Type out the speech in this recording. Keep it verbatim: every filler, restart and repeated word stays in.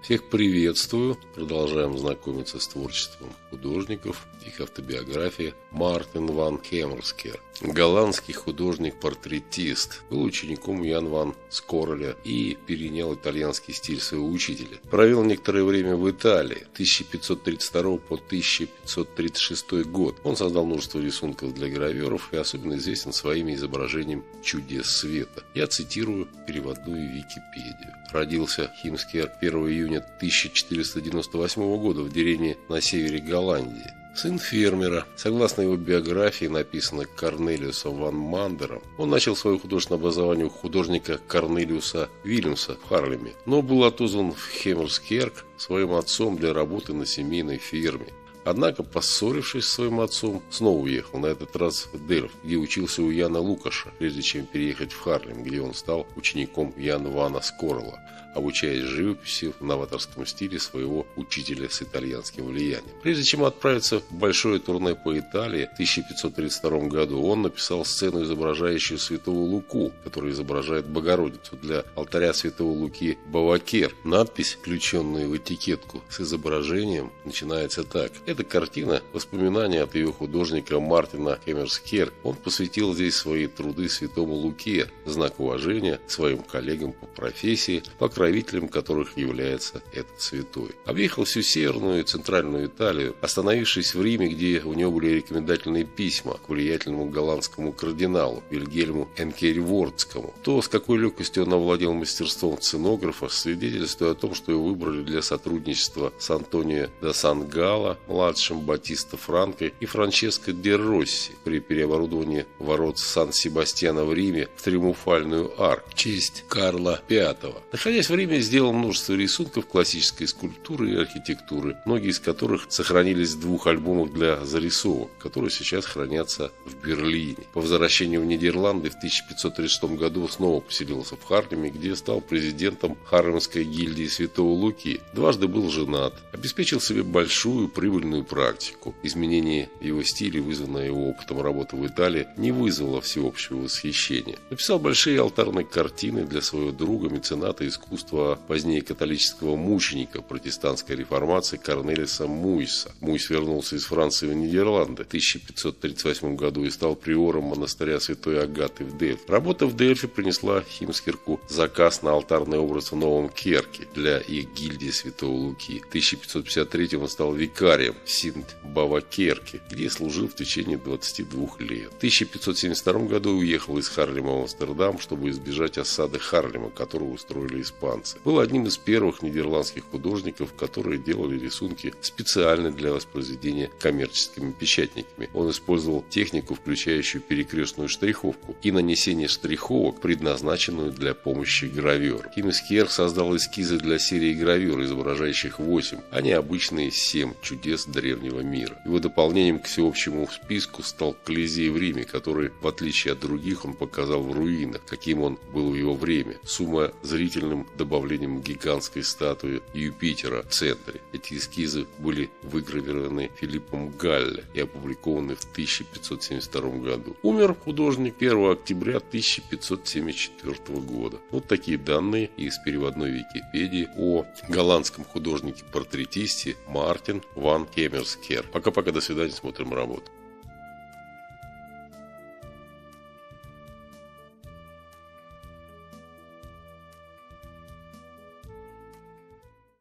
Всех приветствую. Продолжаем знакомиться с творчеством художников. Их автобиография. Мартин ван Хемерскер. Голландский художник-портретист. Был учеником Ян ван Скорля и перенял итальянский стиль своего учителя. Провел некоторое время в Италии. тысяча пятьсот тридцать второй по тысяча пятьсот тридцать шестой год. Он создал множество рисунков для граверов и особенно известен своим изображением чудес света. Я цитирую переводную Википедию. Родился Хемерскер первого июня тысяча четыреста девяносто восьмого года в деревне на севере Голландии. Сын фермера. Согласно его биографии, написанной Корнелиусом ван Мандером, он начал свое художественное образование у художника Корнелиуса Вильямса в Харлеме, но был отозван в Хемерскерк своим отцом для работы на семейной ферме. Однако, поссорившись с своим отцом, снова уехал, на этот раз в Дельфт, где учился у Яна Лукаша, прежде чем переехать в Харлем, где он стал учеником Яна вана Скорла, обучаясь живописи в новаторском стиле своего учителя с итальянским влиянием. Прежде чем отправиться в большое турне по Италии в тысяча пятьсот тридцать втором году, он написал сцену, изображающую святого Луку, который изображает Богородицу, для алтаря святого Луки Бавакер. Надпись, включенная в этикетку с изображением, начинается так. Эта картина – воспоминания от ее художника Мартина Хемерскер. Он посвятил здесь свои труды святому Луке, знак уважения к своим коллегам по профессии, покровителем которых является этот святой. Объехал всю северную и центральную Италию, остановившись в Риме, где у него были рекомендательные письма к влиятельному голландскому кардиналу Вильгельму Энкервордскому. То, с какой легкостью он овладел мастерством сценографа, свидетельствует о том, что его выбрали для сотрудничества с Антонио да Сан-Галло, младшим Батиста Франко и Франческо де Росси при переоборудовании ворот Сан-Себастьяна в Риме в триумфальную арку в честь Карла Пятого. Находясь в Риме, сделал множество рисунков классической скульптуры и архитектуры, многие из которых сохранились в двух альбомах для зарисовок, которые сейчас хранятся в Берлине. По возвращению в Нидерланды в тысяча пятьсот тридцать шестом году снова поселился в Харлеме, где стал президентом Харлемской гильдии Святого Луки. Дважды был женат, обеспечил себе большую прибыльную практику. Изменение его стиля, вызванное его опытом работы в Италии, не вызвало всеобщего восхищения. Написал большие алтарные картины для своего друга, мецената искусства, а позднее католического мученика протестантской реформации Корнелиса Муйса. Муйс вернулся из Франции в Нидерланды в тысяча пятьсот тридцать восьмом году и стал приором монастыря Святой Агаты в Дельфте. Работа в Дельфте принесла Хемерскерку заказ на алтарный образ в Новом Керке для их гильдии Святого Луки. В тысяча пятьсот пятьдесят третьем он стал викарием в Синт-Бавакерке, где служил в течение двадцати двух лет. В тысяча пятьсот семьдесят втором году уехал из Харлема в Амстердам, чтобы избежать осады Харлема, которую устроили испанцы. Был одним из первых нидерландских художников, которые делали рисунки специально для воспроизведения коммерческими печатниками. Он использовал технику, включающую перекрестную штриховку и нанесение штриховок, предназначенную для помощи граверу. Хемерскер создал эскизы для серии гравюр, изображающих восемь, а не обычные семь чудес древнего мира. Его дополнением к всеобщему списку стал Колизей в Риме, который, в отличие от других, он показал в руинах, каким он был в его время, с умозрительным добавлением гигантской статуи Юпитера в центре. Эти эскизы были выгравированы Филиппом Галле и опубликованы в тысяча пятьсот семьдесят втором году. Умер художник первого октября тысяча пятьсот семьдесят четвёртого года. Вот такие данные из переводной Википедии о голландском художнике-портретисте Мартин ван Хемерскер. Пока-пока, до свидания, смотрим работу.